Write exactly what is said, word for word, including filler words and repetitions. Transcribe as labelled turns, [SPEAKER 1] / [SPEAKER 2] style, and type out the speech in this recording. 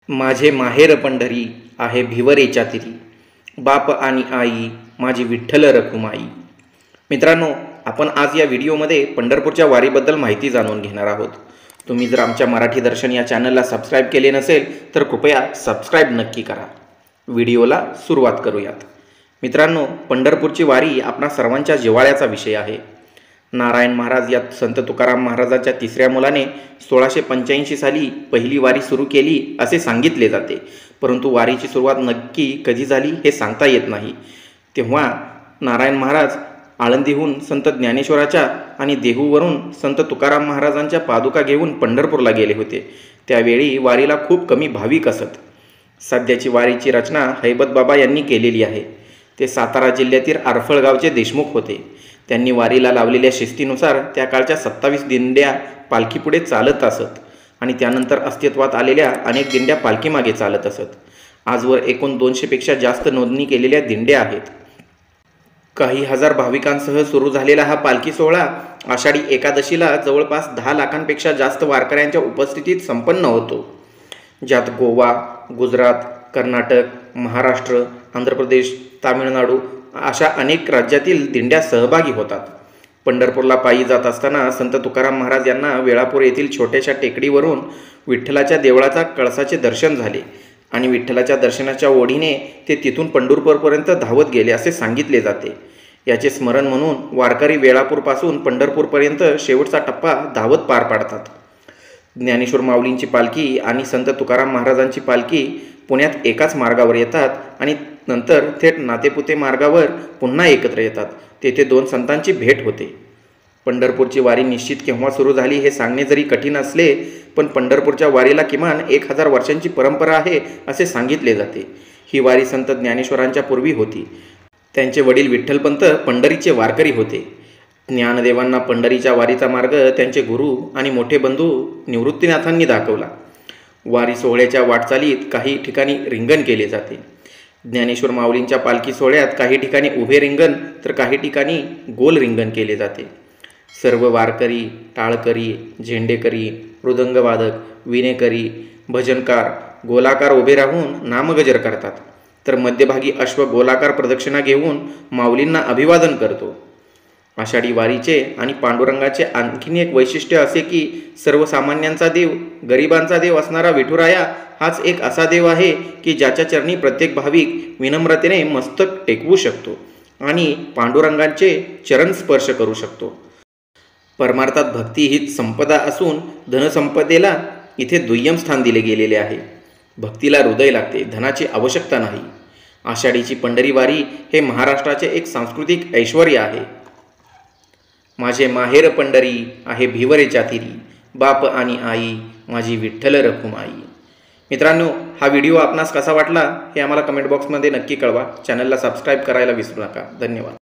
[SPEAKER 1] माझे माहेर पंढरी आहे भिवरेच्या तिरी, बाप आणि आई माझी विठ्ठल रखुमाई। मित्रांनो, आपण आज या व्हिडिओमध्ये पंढरपूरच्या वारीबद्दल माहिती जाणून घेणार आहोत। तुम्ही जर आमच्या मराठी दर्शन या चॅनलला सबस्क्राईब केले नसेल तर कृपया सबस्क्राईब नक्की करा। व्हिडिओला सुरुवात करूयात। मित्रांनो, पंढरपूरची वारी आपणा सर्वांच्या जिव्हाळ्याचा विषय आहे। नारायण महाराज या संत तुकाराम महाराजांच्या तिसऱ्या मुलाने सोळाशे पंच्याऐंशी साली पहिली वारी सुरू केली असे सांगितले जाते, परंतु वारीची सुरुवात नक्की कधी झाली हे सांगता येत नाही। तेव्हा नारायण महाराज आळंदीहून संत ज्ञानेश्वराच्या आणि देहूवरून संत तुकाराम महाराजांच्या पादुका घेऊन पंढरपूरला गेले होते। त्यावेळी वारीला खूप कमी भाविक असत। सध्याची वारीची रचना हैबत बाबा यांनी केलेली आहे। ते सातारा जिल्ह्यातील आरफळ गावचे देशमुख होते। त्यांनी वारीला लावलेल्या शिस्तीनुसार त्या काळच्या सत्तावीस दिंड्या पालखीपुढे चालत असत आणि त्यानंतर अस्तित्वात आलेल्या अनेक दिंड्या पालखीमागे चालत असत। आजवर एकूण दोनशेपेक्षा जास्त नोंदणी केलेल्या दिंड्या आहेत। काही हजार भाविकांसह सुरू झालेला हा पालखी सोहळा आषाढी एकादशीला जवळपास दहा लाखांपेक्षा जास्त वारकऱ्यांच्या उपस्थितीत संपन्न होतो, ज्यात गोवा, गुजरात, कर्नाटक, महाराष्ट्र, आंध्र प्रदेश, तामिळनाडू अशा अनेक राज्यातील दिंड्या सहभागी होतात। पंढरपूरला पायी जात असताना संत तुकाराम महाराज यांना वेळापूर येथील छोट्याशा टेकडीवरून विठ्ठलाच्या देवळाचा कळसाचे दर्शन झाले आणि विठ्ठलाच्या दर्शनाच्या ओढीने ते तिथून पंढरपूरपर्यंत धावत गेले असे सांगितले जाते। याचे स्मरण म्हणून वारकरी वेळापूरपासून पंढरपूरपर्यंत शेवटचा टप्पा धावत पार पाडतात। ज्ञानेश्वर माऊलींची पालखी आणि संत तुकाराम महाराजांची पालखी पुण्यात एकाच मार्गावर येतात आणि नंतर थेट नातेपुते मार्गावर पुन्हा एकत्र येतात। तेथे दोन संतांची भेट होते। पंढरपूरची वारी निश्चित केव्हा सुरू झाली हे सांगणे जरी कठीण असले, पण पंढरपूरच्या वारीला किमान एक हजार वर्षांची परंपरा आहे असे सांगितले जाते। ही वारी संत ज्ञानेश्वरांच्या पूर्वी होती। त्यांचे वडील विठ्ठलपंत पंढरीचे वारकरी होते। ज्ञानदेवांना पंढरीच्या वारीचा मार्ग त्यांचे गुरु आणि मोठे बंधू निवृत्तीनाथांनी दाखवला। वारी सोहळ्याच्या वाटचालीत काही ठिकाणी रिंगण केले जाते। ज्ञानेश्वर माऊलींच्या पालखी सोहळ्यात काही ठिकाणी उभे रिंगण तर काही ठिकाणी गोल रिंगण केले जाते। सर्व वारकरी, टाळकरी, झेंडेकरी, मृदंगवादक, विणेकरी, भजनकार गोलाकार उभे राहून नामगजर करतात, तर मध्यभागी अश्व गोलाकार प्रदक्षिणा घेऊन माऊलींना अभिवादन करतो। आषाढी वारीचे आणि पांडुरंगाचे आणखीन एक वैशिष्ट्य असे की सर्वसामान्यांचा देव, गरिबांचा देव असणारा विठुराया हाच एक असा देव आहे की ज्याच्या चरणी प्रत्येक भाविक विनम्रतेने मस्तक टेकवू शकतो आणि पांडुरंगाचे चरण स्पर्श करू शकतो। परमार्थात भक्ती हीच संपदा असून धनसंपदेला इथे दुय्यम स्थान दिले गेलेले आहे। भक्तीला हृदय लागते, धनाची आवश्यकता नाही। आषाढीची पंढरी वारी हे महाराष्ट्राचे एक सांस्कृतिक ऐश्वर्य आहे। माझे माहेर पंढरी आहे भिवरेच्या तिरी, बाप आणि आई माझी विठ्ठल रखुमाई। मित्रांनो, हा व्हिडिओ आपणास कसा वाटला हे आम्हाला कमेंट बॉक्समध्ये नक्की कळवा। चॅनलला सबस्क्राईब करायला विसरू नका। धन्यवाद।